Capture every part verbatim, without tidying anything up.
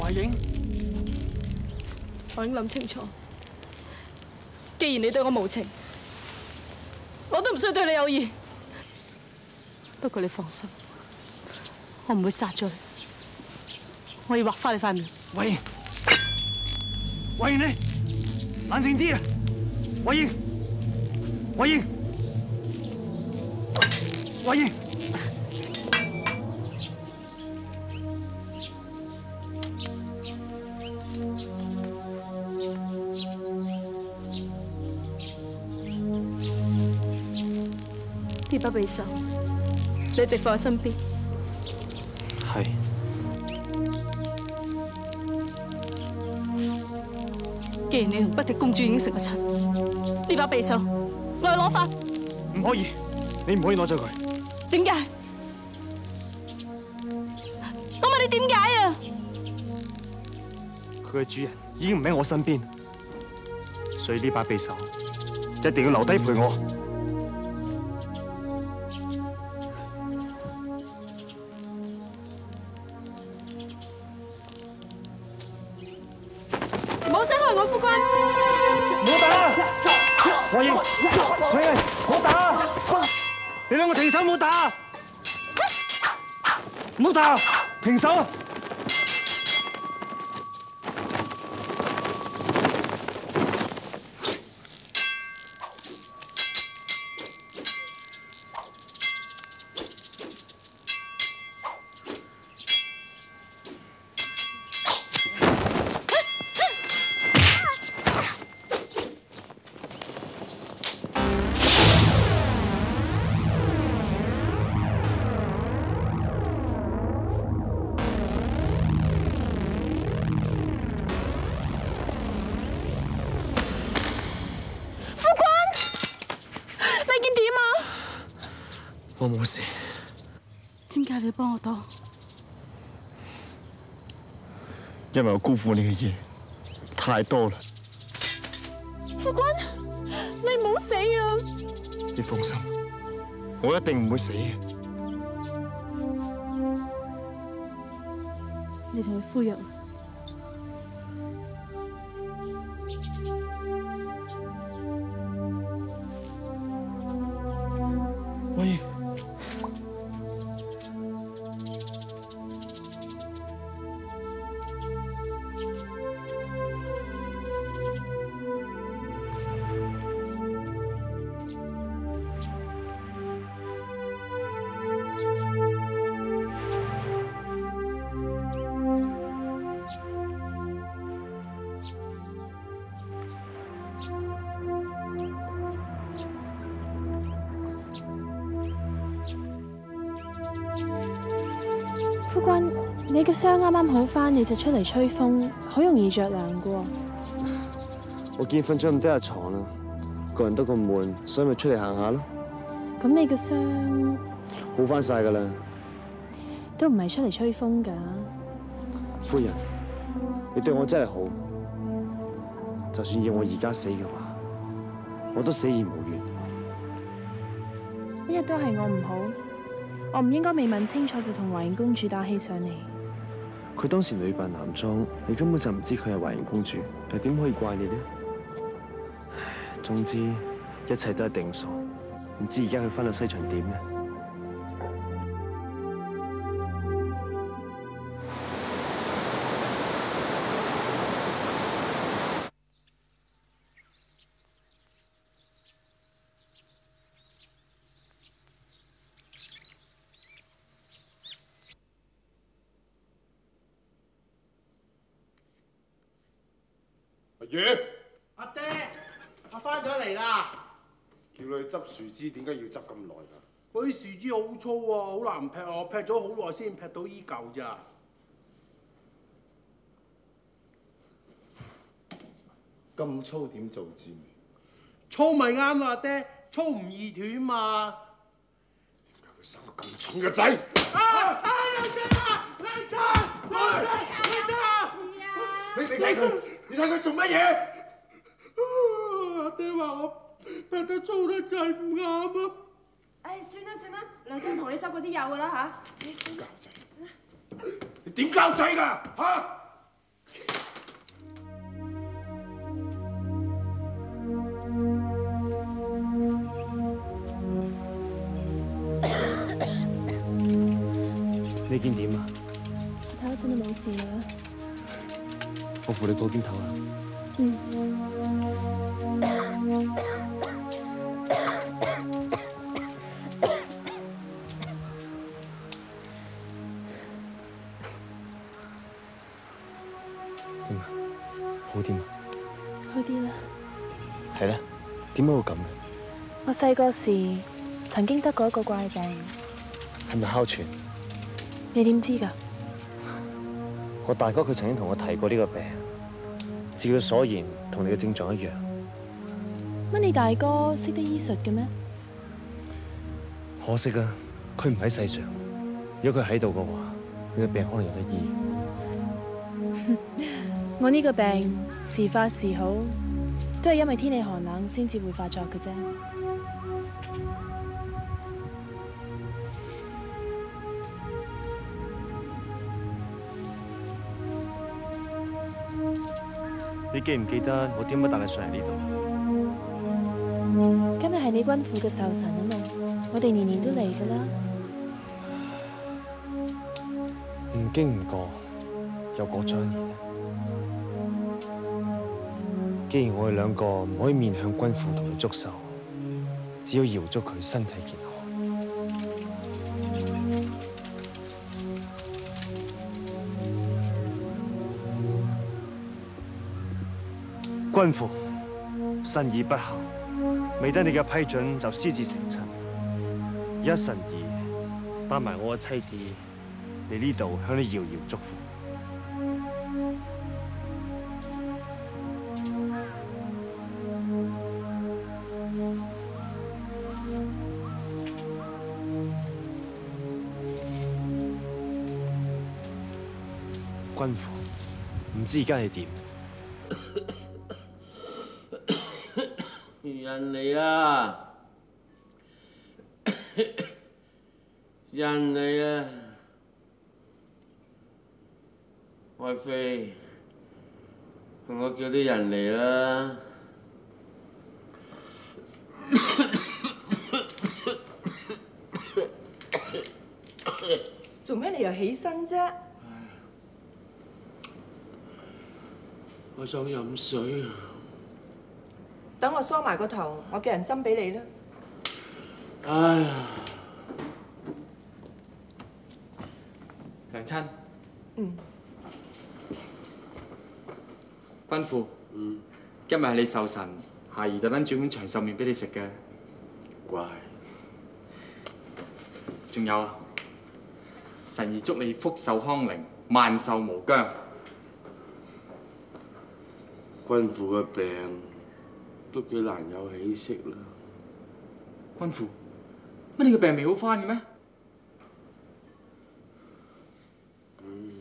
華影， 我已經諗清楚，既然你對我無情，我都唔需要對你有意。不過你放心，我唔會殺咗你，我要畫翻你塊面。 華影，華影你冷靜啲啊！華影，華影，華影。 呢把匕首，你一直放喺身邊。 係。 既然你同北狄公主已經成咗親，呢把匕首我要攞翻。 唔可以，你唔可以攞走佢。 點解？我問你點解啊？ 佢嘅主人已經唔喺我身邊，所以呢把匕首一定要留低陪我。 唔好傷害我，夫君！ 唔好打！華影，華影，唔好打！你兩個停手，唔好打！唔好打！停手！我冇事。 點解你要幫我擋？ 因為我辜負你嘅嘢太多啦。 夫君，你唔好死啊！ 你放心，我一定唔會死嘅。 你同佢敷藥。 喂， 夫君，你個傷啱啱好返，你就出嚟吹風，好容易着涼噶。 我見瞓咗咁多日床啦，個人都咁悶，所以咪出嚟行下咯。 咁你個傷好返晒噶啦， 都唔係出嚟吹風噶。 夫人，你對我真係好，就算要我而家死嘅話，我都死而無怨。 一日都係我唔好。 我唔應該未問清楚就同華影公主打起上嚟。 佢當時女扮男裝，你根本就唔知佢係華影公主，又點可以怪你呢？總之，一切都係定數。唔知而家佢返到西場點呢？ 阿月， 阿爹，我翻咗嚟啦。 叫你執樹枝，點解要執咁耐㗎？ 嗰啲樹枝好粗喎，好難劈，我劈咗好耐先劈到依嚿咋。 咁粗點做尖？ 粗咪啱啦，阿爹，粗唔易斷嘛。 點解會生個咁重嘅仔？ 啊啊！兩仔啊！兩仔！兩仔！兩仔啊！ 你你睇佢，你睇佢做乜嘢？ 阿爹話我劈得粗得滯唔啱啊！ 唉，算啦算啦，兩仔同你執嗰啲有㗎啦嚇，你算。 教仔，你點教仔㗎嚇？ 你見點啊？ 睇一陣就冇事啦。 我扶你過邊頭啊。 嗯。 點啊？好啲嘛？ 好啲啦。 係咧？點解會咁嘅？ 我細個時曾經得過一個怪病。 係咪哮喘？ 你點知㗎？ 我大哥佢曾經同我提過呢個病，照佢所言，同你嘅症狀一樣。 乜你大哥識得醫術嘅咩？ 可惜啊，佢唔喺世上。如果佢喺度嘅話，你嘅病可能有得醫。 我呢個病時發時好，都係因為天氣寒冷先至會發作嘅啫。 你記唔記得我點解帶你上嚟呢度？ 今日係你軍父嘅壽辰啊嘛，我哋年年都嚟㗎啦。 唔經唔覺，又過咗一年。既然我哋兩個唔可以面向軍父同佢祝壽，只要遙祝佢身體健康。軍父，臣兒不孝，未得你嘅批准就私自成親。而家臣兒帶埋我嘅妻子嚟呢度向你遙遙祝福。軍父，唔知而家係點？ 人嚟啊！人嚟啊！愛妃，同我叫啲人嚟啦！ 做咩你又起身啫？ 我想飲水啊！ 等我梳埋個頭，我叫人斟俾你啦。 哎呀！ 娘親。 嗯。 軍父。嗯。今日係你壽辰，孩兒特登煮碗長壽麵俾你食嘅。 乖。 仲有啊，臣兒祝你福壽康寧，萬壽無疆。 軍父嘅病都幾難有起色啦。 軍父，乜你嘅病未好返嘅咩？ 嗯。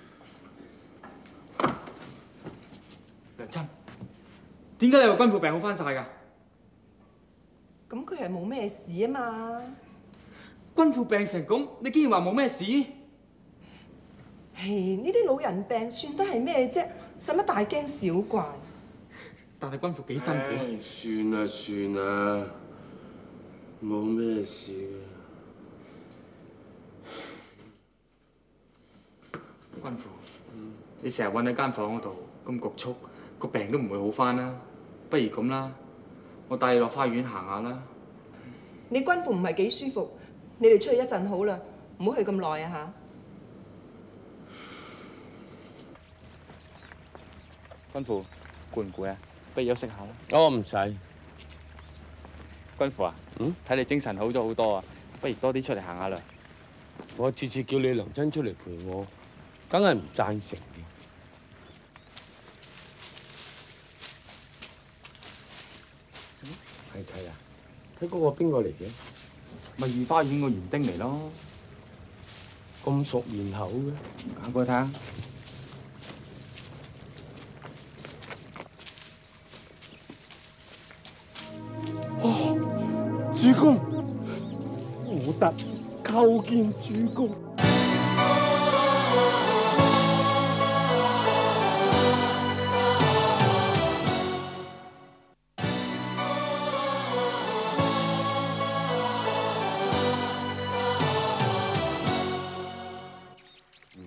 娘親，點解你話軍父病好返晒㗎？ 咁佢係冇咩事啊嘛。 軍父病成咁，你竟然話冇咩事？ 唉，呢啲老人病算得係咩啫？使乜大驚小怪？ 但係軍父幾辛苦啊！ 算啦算啦，冇咩事嘅。 軍父，你成日韞喺間房嗰度咁局促，個病都唔會好返啦。不如咁啦，我帶你落花園行下啦。 你軍父唔係幾舒服，你哋出去一陣好啦，唔好去咁耐啊嚇。 軍父，攰唔攰啊？不如休息下啦。 哦，唔使。 軍父啊，嗯，睇你精神好咗好多啊，不如多啲出嚟行下啦。 我次次叫你娘親出嚟陪我，梗係唔贊成嘅。係齊啊！睇嗰個邊個嚟嘅？ 咪御花園個園丁嚟咯。 咁熟面口嘅， 行過去睇下。 主公，武德叩見主公。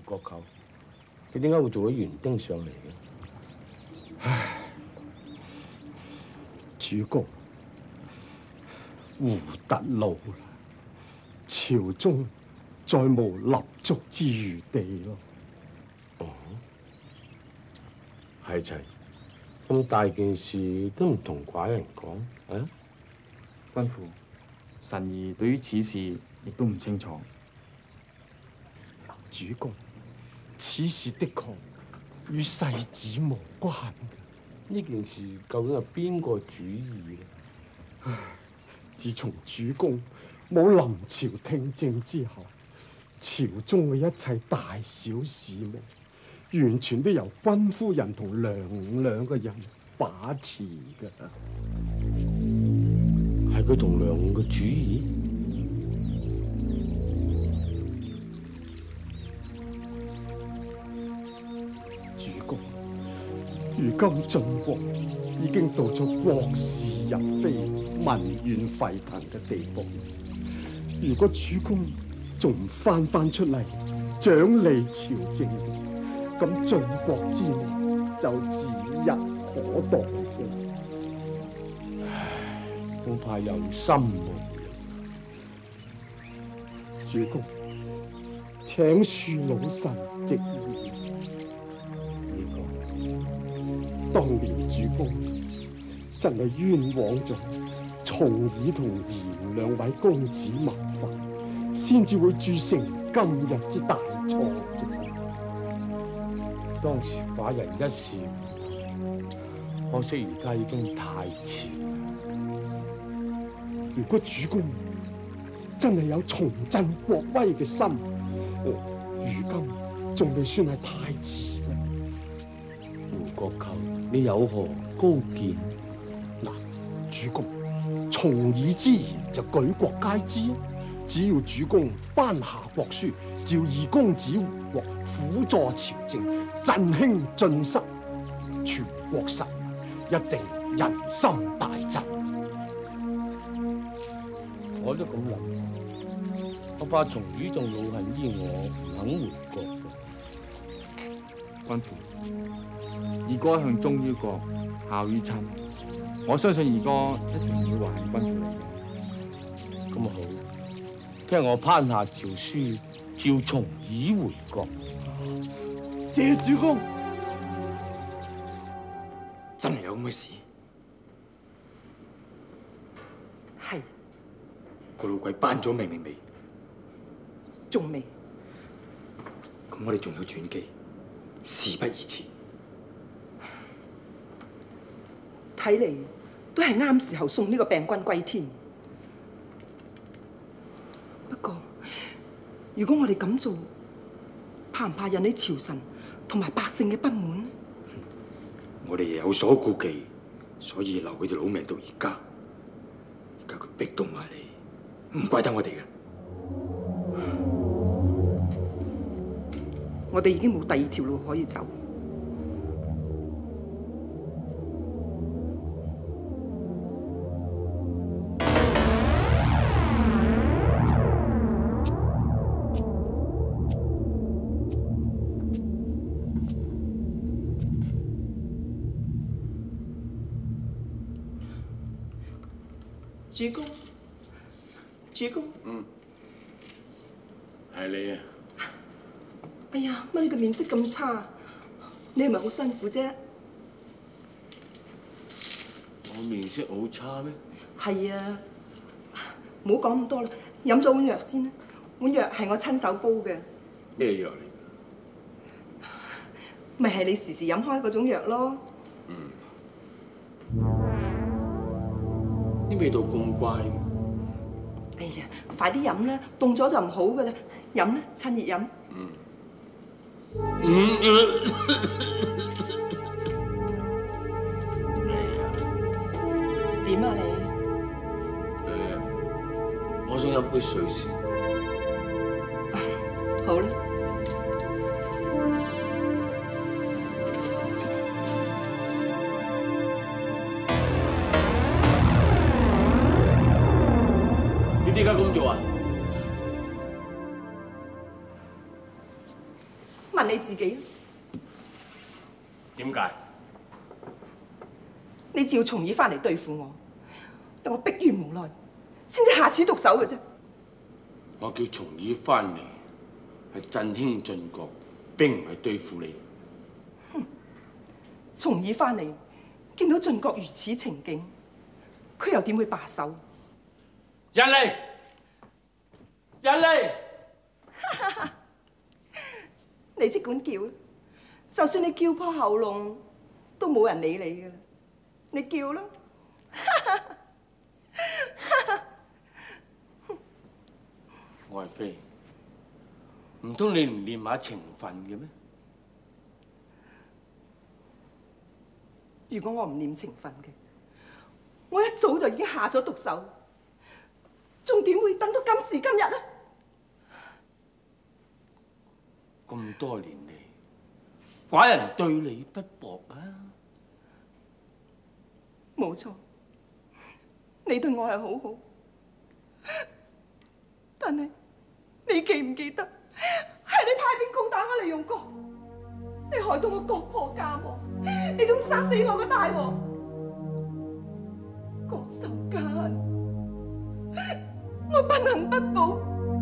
國舅，你點解會做咗園丁上嚟嘅？ 唉，主公，胡特老啦，朝中再無立足之餘地咯。 哦，係齊，咁大件事都唔同寡人講啊？ 君父，臣兒對於此事亦都唔清楚。 主公，此事的確與世子無關嘅。 呢件事究竟係邊個主意咧？ 唉，自從主公冇臨朝聽政之後，朝中嘅一切大小事務，完全都由君夫人同娘五兩個人把持㗎。 係佢同娘五嘅主意？ 主公，如今晉國已經到咗國事日非、民怨沸騰嘅地步。如果主公仲唔翻翻出嚟掌理朝政，咁晉國之亡就指日可待嘅。 唉，恐怕有心無力。 主公，請恕老臣直言。當年主公真係冤枉咗重耳同嚴兩位公子謀反，先至會鑄成今日之大錯啫。 當時寡人一時唔同，可惜而家已經太遲。 如果主公真係有重振國威嘅心，如今仲未算係太遲嘅。 胡國舅，你有何高見？ 嗱，主公，重耳之言就舉國皆知，只要主公頒下國書，召二公子胡國輔助朝政，振興晉室，全國臣一定人心大振。 我都咁諗，我怕重耳仲老恨於我，唔肯回國。 君父，二哥一向忠於國，孝於親，我相信二哥一定會還君父你嘅。 咁好，聽我頒下詔書，召重耳回國。 謝主公。 真係有咁嘅事？ 係。 個老鬼頒咗命令未？ 仲未。 咁我哋仲有轉機，事不宜遲。 睇嚟都係啱時候送呢個病君歸天。不過，如果我哋咁做，怕唔怕引起朝臣同埋百姓嘅不滿？ 我哋有所顧忌，所以留佢條老命到而家。而家佢逼到埋嚟，唔怪得我哋嘅。 我哋已經冇第二條路可以走。主公，主公， 嗯，係你啊！ 哎呀，乜你個面色咁差？你係咪好辛苦啫？ 我面色好差咩？ 係啊，唔好講咁多啦，飲咗碗藥先啦。碗藥係我親手煲嘅。 咩藥嚟？ 咪係你時時飲開嗰種藥咯。 嗯。啲味道咁怪嘅。 哎呀，快啲飲啦，凍咗就唔好噶啦。飲啦，趁熱飲。 嗯。嗯。哎呀。 點啊你？ 誒，我想飲杯水先。 好啦。 你點解咁做啊？ 問你自己， 點解？ 你召松兒翻嚟對付我，我迫於無奈，先至下此毒手嘅啫。 我叫松兒翻嚟係振興晉國，並唔係對付你。 哼！松兒翻嚟見到晉國如此情景，佢又點會罷手？ 人嚟！人嚟！ 你即管叫啦，就算你叫破喉嚨，都冇人理你噶啦。你叫啦！ 愛妃，唔通你唔念下情分嘅咩？ 如果我唔念情分嘅，我一早就已經下咗毒手，仲點會等到今時今日呢？ 咁多年嚟，寡人對你不薄啊！ 冇錯，你對我係好好，但係你記唔記得係你派兵攻打我利用國，你害到我國破家亡，你仲殺死我個大王，國仇家恨，我不能不報。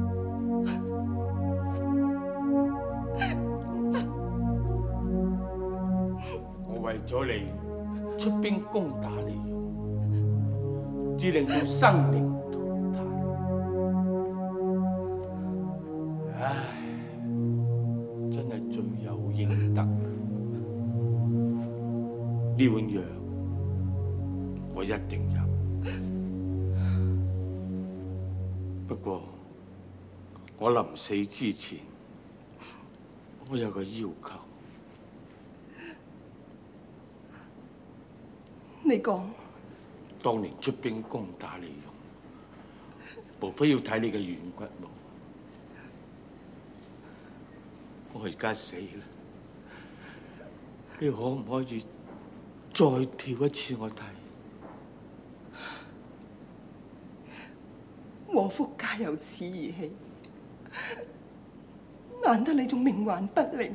我為咗你出兵攻打利用，至令到生靈塗炭。唉，真係罪有應得。呢碗藥我一定飲。不過我臨死之前，我有個要求。 你講。 當年出兵攻打利用，無非要睇你嘅軟骨毛。我而家死啦，你可唔可以再跳一次我睇？ 禍福皆由此而起，難得你仲冥頑不靈。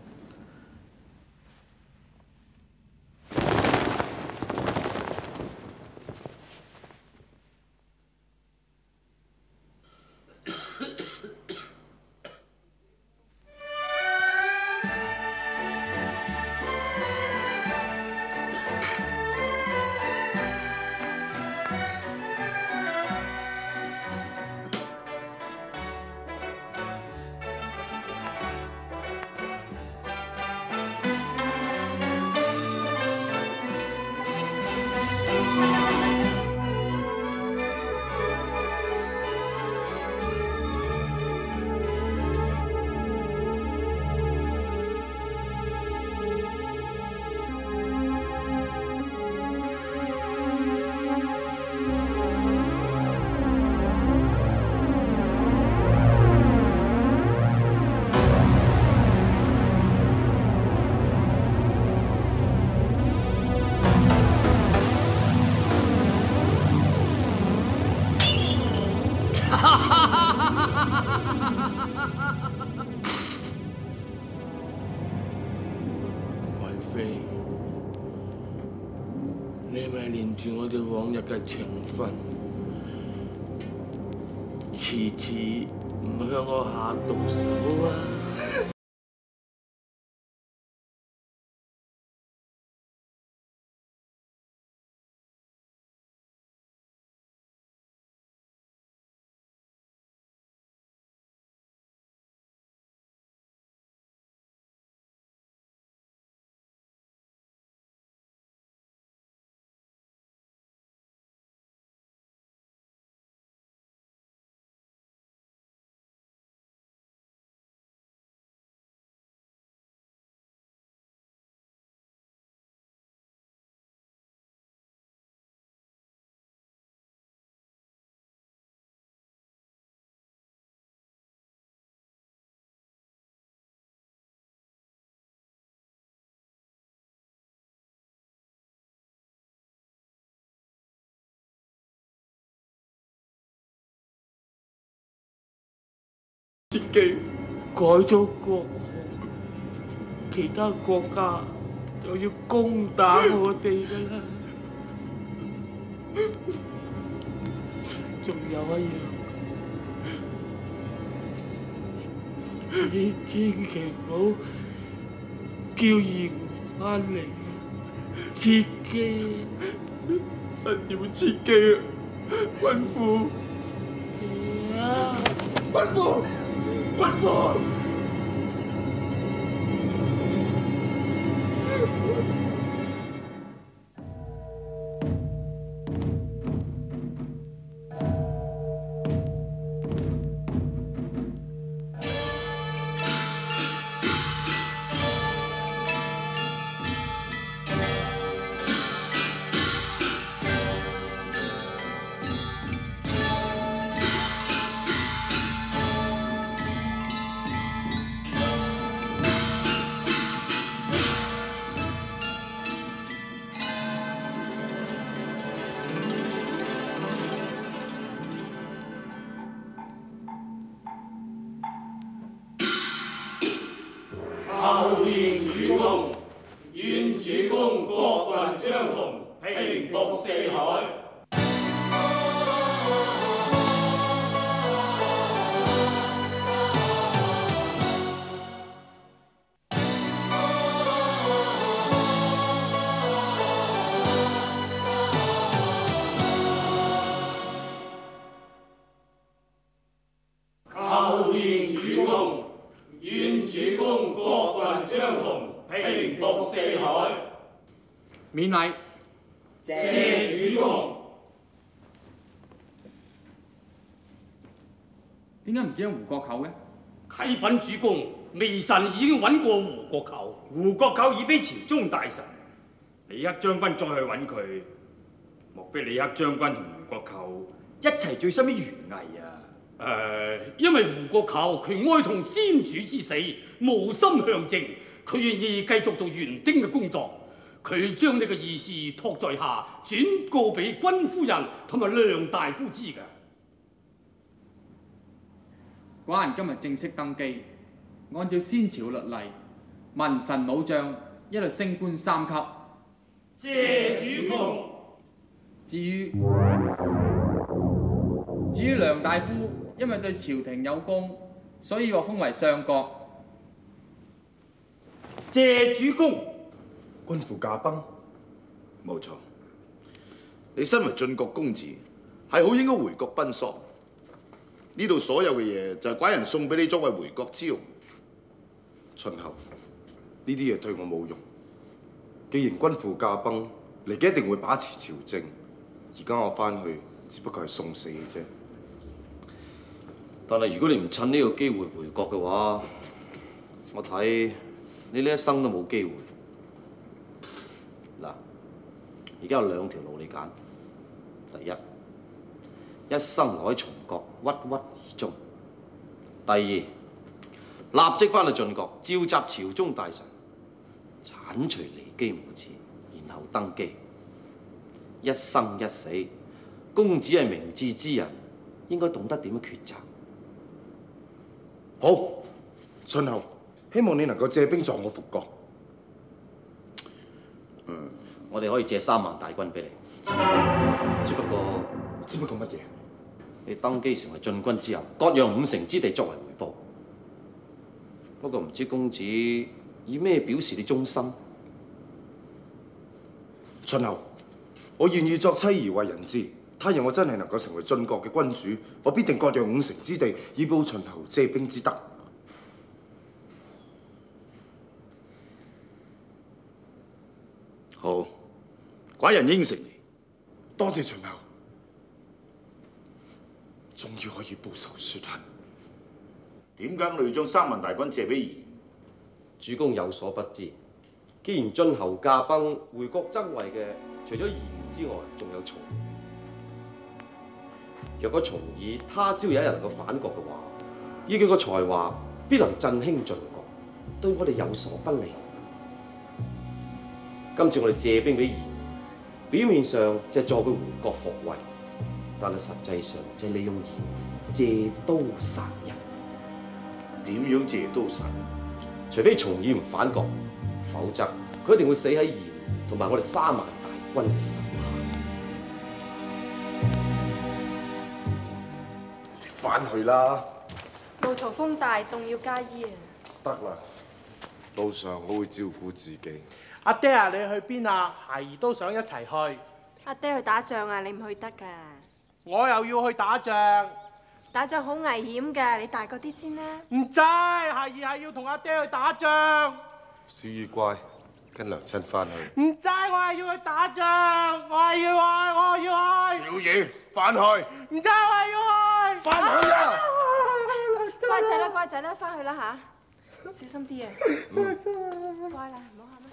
你咪連住我哋往日嘅情分，遲遲唔向我下毒手啊！自己改咗國號， 其他國家就要攻打我哋㗎啦。仲有一樣，你千祈唔好叫賢翻嚟，切記， 臣要切記啊！君父，君父，君父。 叩見主公，願主公國運昌隆，平復四海。叩見主公，願主公國運昌隆，平復四海。 免禮。 謝主公。 點解唔見胡國舅嘅？ 啟稟主公，微臣已經揾過胡國舅，胡國舅已非朝中大臣，李克將軍再去揾佢，莫非李克將軍同胡國舅一齊醉心於園藝啊？誒、呃，因為胡國舅佢哀痛先主之死，無心向政，佢願意繼續做園丁嘅工作。佢將呢個意思託在下，轉告俾君夫人同埋梁大夫知㗎。 寡人今日正式登基，按照先朝律例，文臣武將一律升官三級。 謝主公。 至於至於梁大夫，因為對朝廷有功，所以獲封為相國。 謝主公。 君父駕崩， 冇錯。你身為晉國公子，係好應該回國奔喪。呢度所有嘅嘢就係寡人送俾你作為回國之用。 秦侯，呢啲嘢對我冇用。既然君父駕崩，嚟嘅一定會把持朝政。而家我翻去，只不過係送死嘅啫。 但係如果你唔趁呢個機會回國嘅話，我睇你呢一生都冇機會。嗱，而家有兩條路你揀。第一，一生留喺秦國鬱鬱而終；第二，立即翻去晉國，召集朝中大臣，剷除驪姬無恥，然後登基。一生一死，公子係明智之人，應該懂得點樣抉擇。 好，秦侯，希望你能夠借兵助我復國。 嗯，我哋可以借三萬大軍俾你，只不過只不過乜嘢？ 你登基成為晉軍之後，割讓五成之地作為回報。不過唔知公子以咩表示你忠心？ 秦侯，我願意作妻兒為人質。他日我真係能夠成為晉國嘅君主，我必定割讓五成之地，以報秦侯借兵之德。 好，寡人應承你。 多謝秦侯，終於可以報仇雪恨。 點解我哋要將三萬大軍借俾兒？ 主公有所不知，既然晉侯駕崩，回國爭位嘅除咗兒之外，仲有重耳。若果重耳他朝有一日能夠反國嘅話，以佢個才華，必能振興晉國，對我哋有所不利。今次我哋借兵俾兒，表面上就係助佢回國復位，但係實際上就係利用兒借刀殺人。 點樣借刀殺人？ 除非重義唔反國，否則佢一定會死喺姚同埋我哋三萬大軍嘅手下。 你翻去啦！ 路途風大，凍要加衣啊！ 得啦，路上我會照顧自己。 阿爹啊，你去邊啊？孩兒都想一齊去。 阿爹去打仗啊，你唔去得㗎。 我又要去打仗。 打仗好危險㗎，你大個啲先啦。 唔制，孩兒係要同阿爹去打仗。 小雨乖，跟娘親翻去。 唔制，我係要去打仗，我係要去，我要去。 小雨，翻去。 唔制，我係要去。 翻去啊！ 乖仔啦，乖仔啦，翻去啦吓，小心啲啊！乖啦，唔好喊啦。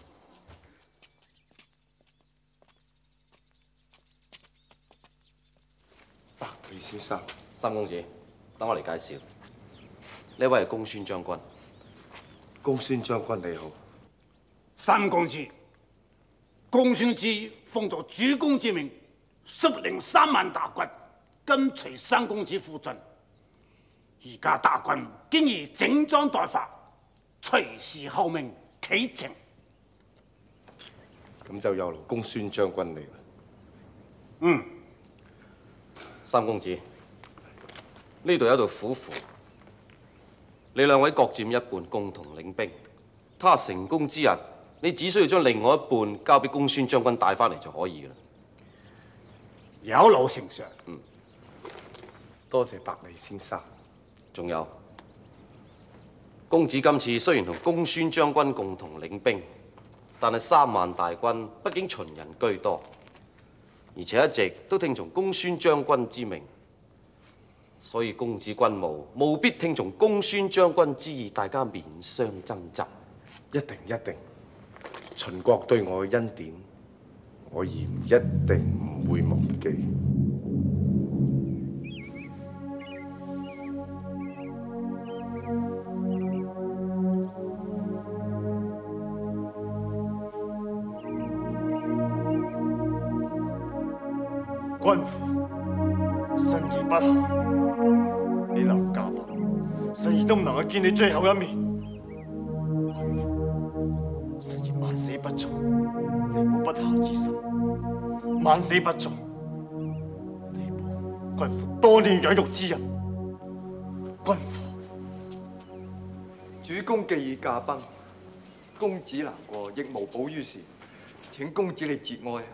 百里先生， 三公子，等我嚟介紹。呢位係公孫將軍。 公孫將軍你好。 三公子，公孫之奉咗主公之命，率領三萬大軍跟隨三公子赴陣。而家大軍經已整裝待發，隨時候命啟程。 咁就有勞公孫將軍你啦。 嗯， 三公子，呢度有一道虎符，你兩位各佔一半，共同領兵。他成功之日，你只需要將另外一半交俾公孫將軍帶翻嚟就可以噶啦。 有勞丞相。 嗯， 多謝百里先生。 仲有，公子今次雖然同公孫將軍共同領兵，但係三萬大軍畢竟秦人居多，而且一直都聽從公孫將軍之命，所以公子軍務務必聽從公孫將軍之意，大家免相爭執。 一定一定，秦國對我嘅恩典，我嚴一定唔會忘記。 君父，慎兒不孝，你臨駕崩，慎兒都唔能夠見你最後一面。君父，慎兒萬死不從，你冇不孝之心，萬死不從，你冇君父多年養育之恩。君父， 主公既已駕崩，公子難過亦無補於事，請公子你節哀。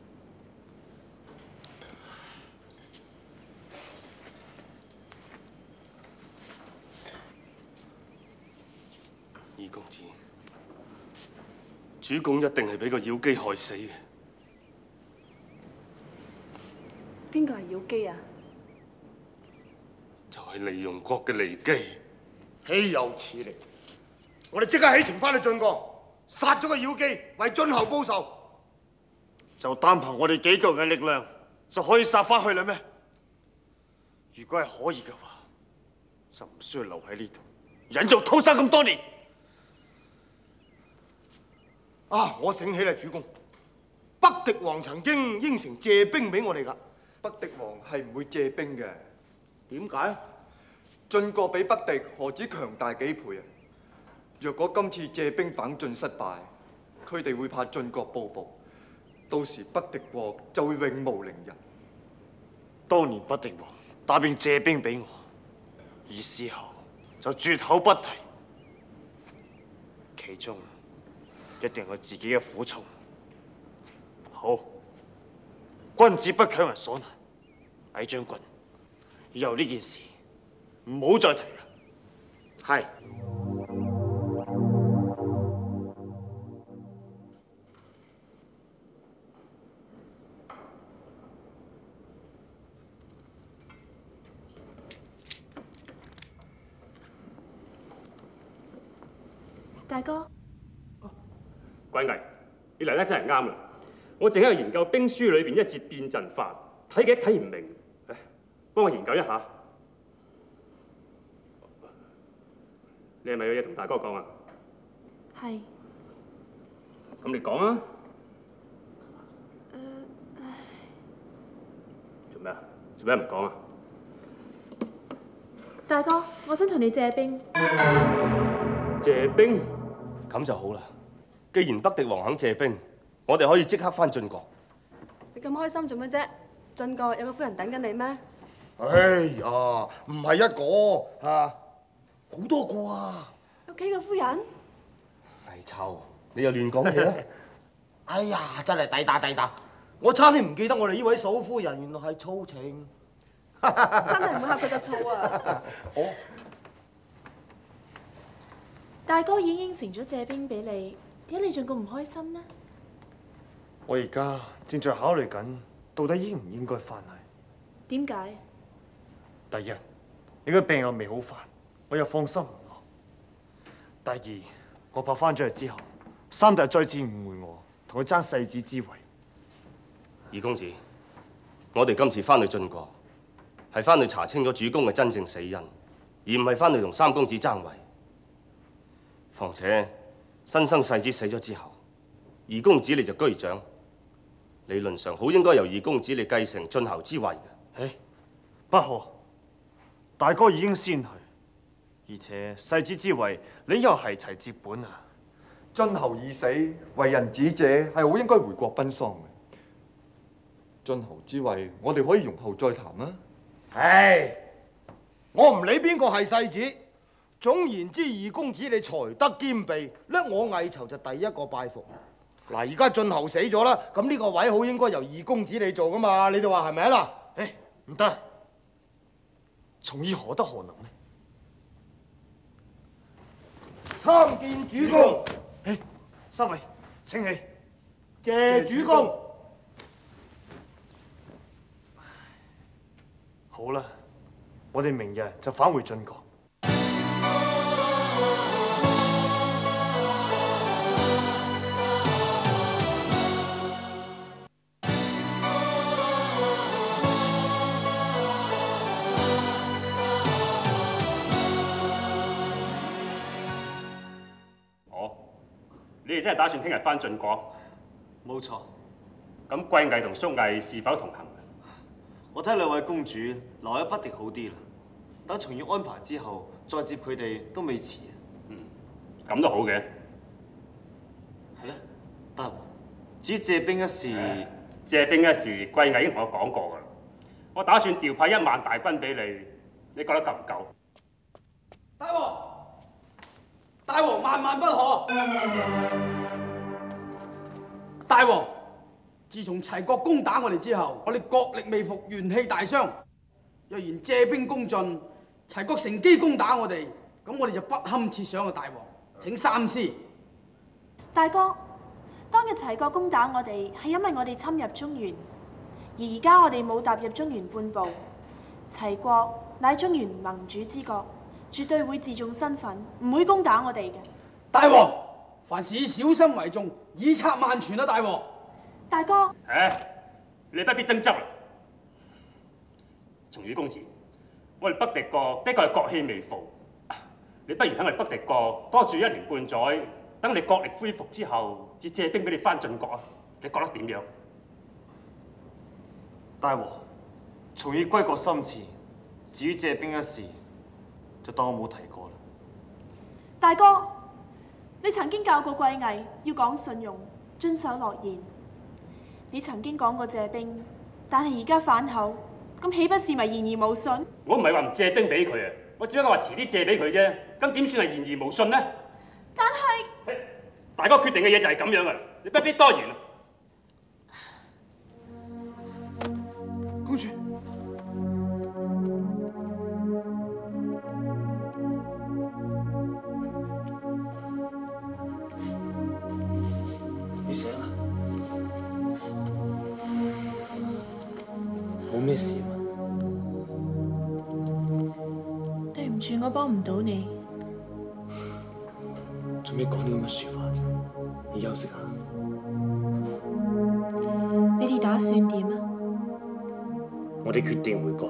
二公子，主公一定係俾個妖姬害死嘅。 邊個係妖姬啊？ 就係利用國嘅利姬。 豈有此理！我哋即刻起程翻去晉國，殺咗個妖姬，為晉侯報仇。 就單憑我哋幾個人嘅力量，就可以殺翻去啦咩？如果係可以嘅話，就唔需要留喺呢度，忍辱偷生咁多年。 啊！我醒起啦，主公，北狄王曾經應承借兵俾我哋㗎。 北狄王係唔會借兵嘅。 點解？ 晉國比北狄何止強大幾倍啊！若果今次借兵反晉失敗，佢哋會怕晉國報復，到時北狄國就會永無寧日。 當年北狄王答應借兵俾我，而事後就絕口不提，其中一定有自己嘅苦衷。好，君子不強人所難。魏將軍，以後呢件事唔好再提啦。係。 大哥， 鬼毅，你嚟得真係啱啦！我淨喺度研究兵書裏邊一節變陣法，睇極睇唔明，唉，幫我研究一下。你係咪有嘢同大哥講啊？ 係。 咁你講啊！ 誒，唉。 做咩啊？做咩唔講啊？ 大哥，我想同你借兵。 借兵？ 咁就好啦。既然北狄王肯借兵，我哋可以即刻翻晉國。 你咁開心做乜啫？晉國有個夫人等緊你咩？ 哎呀，唔係一個嚇，好多個啊！ 有幾個夫人？ 黎秋，你又亂講嘢啊！ 哎呀，真係抵打抵打！我差啲唔記得我哋呢位嫂夫人原來係醋情。 真係唔好呷佢個醋啊！ 好。 大哥已經應承咗借兵俾你，點解你仲咁唔開心呢？ 我而家正在考慮緊，到底應唔應該翻去。 點解？ 第一，你個病又未好返，我又放心唔落。第二，我怕翻咗去之後，三弟再次誤會我，同佢爭世子之位。 二公子，我哋今次翻去晉國，係翻去查清咗主公嘅真正死因，而唔係翻去同三公子爭位。況且新生世子死咗之後，二公子你就居長，理論上好應該由二公子你繼承晉侯之位嘅。 誒，不可，大哥已經先去，而且世子之位你又係齊接本啊！ 晉侯已死，為人子者係好應該回國奔喪嘅。晉侯之位，我哋可以容後再談啊！ 唉，我唔理邊個係世子，總言之，二公子你才德兼備，叻我魏侯就第一個拜服。嗱，而家晉侯死咗啦，咁呢個位好應該由二公子你做噶嘛？你哋話係咪啊嗱？ 誒，唔得，從義何德何能呢？ 參見主公。 誒，三位請起。 謝主公。 好啦，我哋明日就返回晉國。 哦，你哋真係打算聽日返晉國？ 冇錯。 咁貴毅同叔毅是否同行？ 我睇兩位公主留喺北狄好啲啦，等重要安排之後再接佢哋都未遲。 嗯，咁都好嘅。 係咧，大王，至於借兵一事， 借兵一事，貴毅已經同我講過㗎啦。我打算調派一萬大軍俾你，你覺得夠唔夠？ 大王，大王萬萬不可！大王。自從齊國攻打我哋之後，我哋國力未復，元氣大傷。若然借兵攻進，齊國乘機攻打我哋，咁我哋就不堪設想啊！大王，請三思。 大哥，當日齊國攻打我哋係因為我哋侵入中原，而而家我哋冇踏入中原半步，齊國乃中原盟主之國，絕對會自重身份，唔會攻打我哋嘅。 大王，凡事以小心為重，以策萬全啊！大王。 大哥， 誒，你不必爭執啦。重耳公子，我哋北狄國的確係國氣未復，你不如喺我哋北狄國多住一年半載，等你國力恢復之後，至借兵俾你翻晉國啊！你覺得點樣？ 大王，重耳歸國心切，至於借兵一事，就當我冇提過啦。 大哥，你曾經教過貴毅要講信用，遵守諾言。你曾經講過借兵，但係而家反口，咁豈不是咪言而無信？ 我唔係話唔借兵俾佢啊，我只不過話遲啲借俾佢啫。咁點算係言而無信呢？ 但係大哥決定嘅嘢就係咁樣啊，你不必多言啊。 公主， 你醒啦？冇咩事嘛？ 對唔住，我幫唔到你。 做咩講啲咁嘅説話啫？你休息下。 你哋打算點啊？ 我哋決定回國。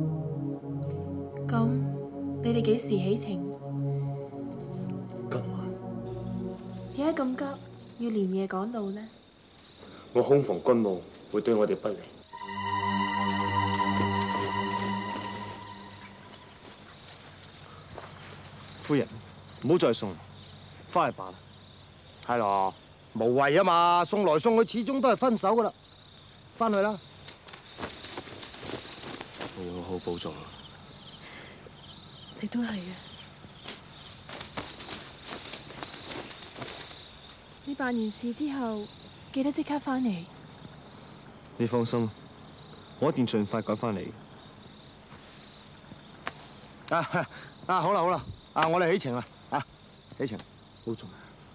咁，你哋幾時起程？ 今晚。 點解咁急，要連夜趕路呢？ 我恐防軍務會對我哋不利。夫人，唔好再送，翻去吧啦。 係咯，無謂啊嘛，送來送去始終都係分手噶啦，翻去啦。 你要好好保重啊！ 你都係嘅。你辦完事之後，記得即刻翻嚟。 你放心，我一定盡快趕翻嚟。 啊啊，好啦好啦，啊我哋起程啦，啊起程，保重。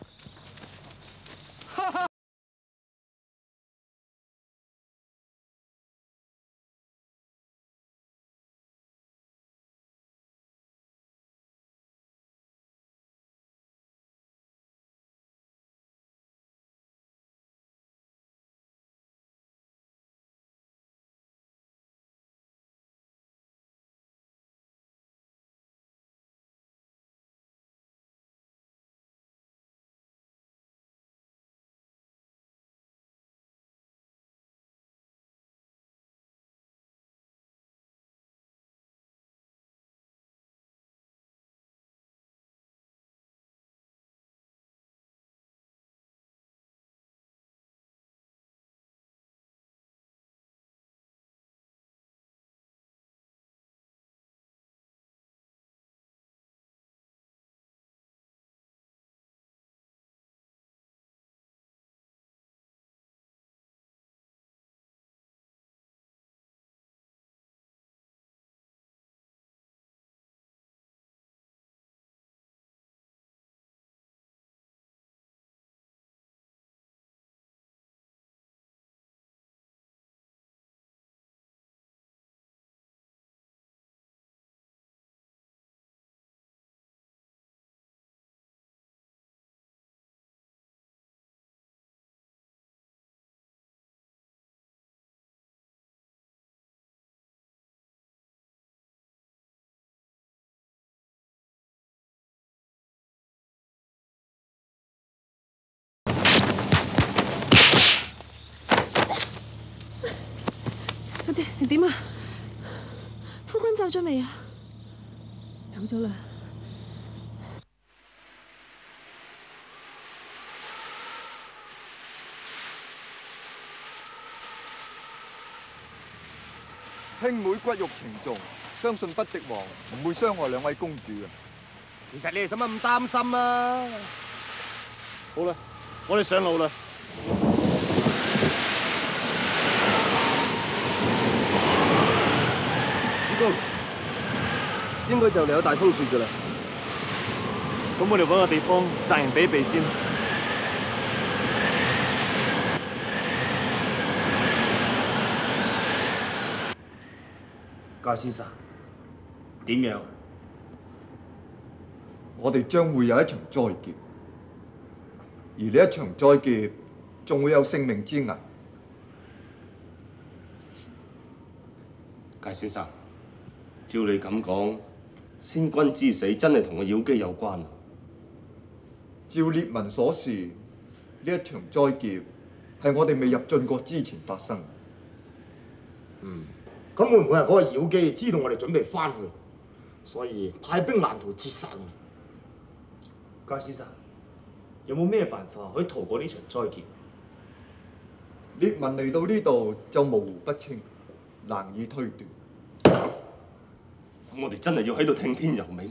家姐，你點啊？夫君走咗未啊？走咗啦。 兄妹骨肉情重，相信不敵王唔會傷害兩位公主嘅。 其實你哋使乜咁擔心啊？ 好啦，我哋上路啦。主公，應該就嚟有大風雪㗎啦。咁我哋揾個地方紮營避一避先。 嘉先生，點樣？ 我哋將會有一場災劫，而呢一場災劫仲會有性命之危。 介先生，照你咁講，先君之死真係同個妖姬有關。 照列文所示，呢一場災劫係我哋未入晉國之前發生。 嗯。咁會唔會係嗰個妖姬知道我哋準備翻去，所以派兵攔途截殺我哋？ 嘉先生，有冇咩辦法可以逃過呢場災劫？ 列文嚟到呢度就模糊不清，難以推斷。 咁我哋真係要喺度聽天由命。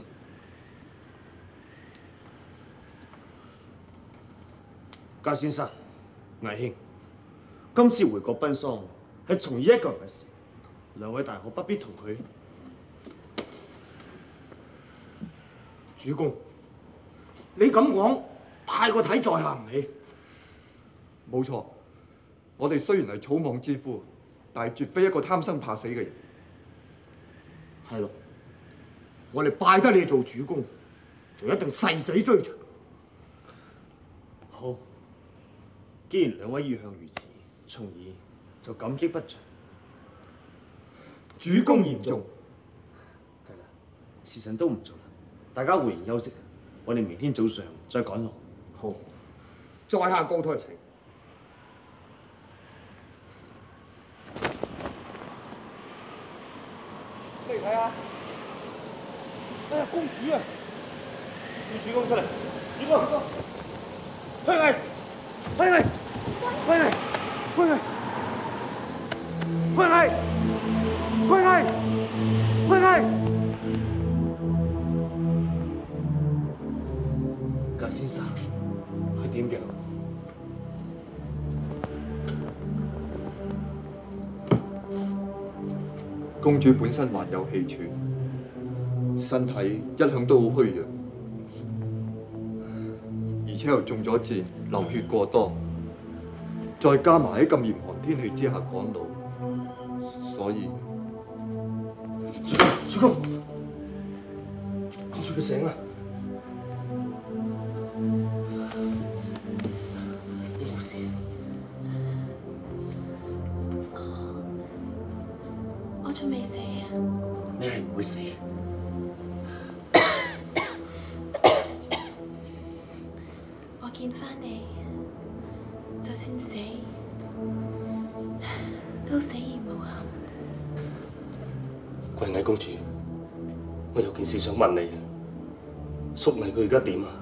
嘉先生，魏兄，今次回國奔喪係從義一個人嘅事。兩位大可不必同佢。 主公，你咁講太過睇在下唔起。 冇錯，我哋雖然係草莽之夫，但係絕非一個貪生怕死嘅人。 係咯，我哋拜得你做主公，就一定誓死追隨。 好，既然兩位意向如此，從義就感激不盡。 主公言重。 係啦，時辰都唔早啦，大家回營休息。我哋明天早上再趕路。 好，在下告退。 嚟睇下。哎呀，公主啊！ 叫主公出嚟，主公，退位。 點樣？ 公主本身患有氣喘，身體一向都好虛弱，而且又中咗箭，流血過多，再加埋喺咁嚴寒天氣之下趕路，所以主公，主公，公主佢醒啦！你冇事？ 我仲未死啊！ 你係唔會死。 我見翻你，就算死，都死而無憾。 桂毅公主，我有件事想問你啊。淑麗佢而家點啊？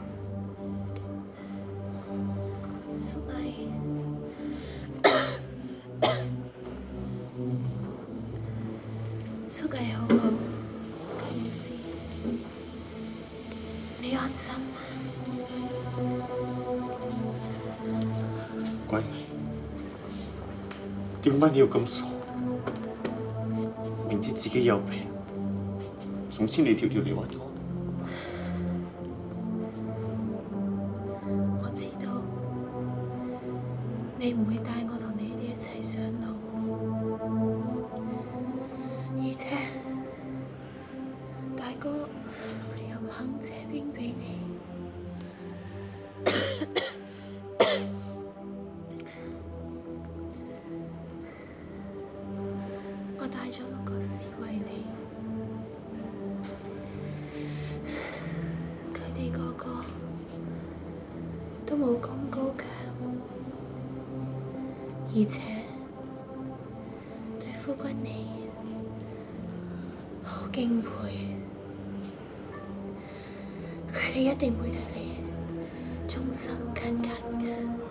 淑麗，淑麗好好，佢冇事，你安心。 桂毅，點解你要咁傻？明知自己有病，仲千里迢迢嚟揾我。 我知道你唔會帶我同你哋一齊上路，而且大哥佢又唔肯借兵俾你。我帶咗六個侍衛你，佢哋個個都冇咁高強，而且對夫君你好敬佩，佢哋一定會對你忠心耿耿嘅。